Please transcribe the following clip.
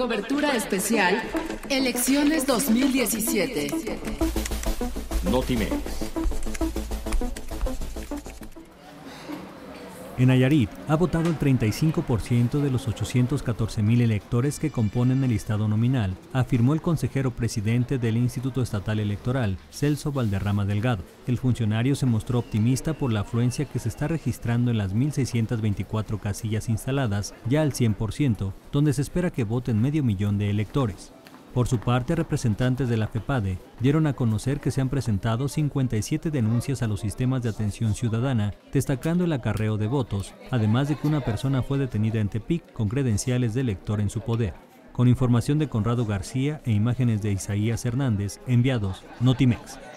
Cobertura especial, Elecciones 2017. Notimex. En Nayarit ha votado el 35% de los 814,000 electores que componen el listado nominal, afirmó el consejero presidente del Instituto Estatal Electoral, Celso Valderrama Delgado. El funcionario se mostró optimista por la afluencia que se está registrando en las 1,624 casillas instaladas, ya al 100%, donde se espera que voten 500,000 de electores. Por su parte, representantes de la FEPADE dieron a conocer que se han presentado 57 denuncias a los sistemas de atención ciudadana, destacando el acarreo de votos, además de que una persona fue detenida en Tepic con credenciales de elector en su poder. Con información de Conrado García e imágenes de Isaías Hernández, enviados Notimex.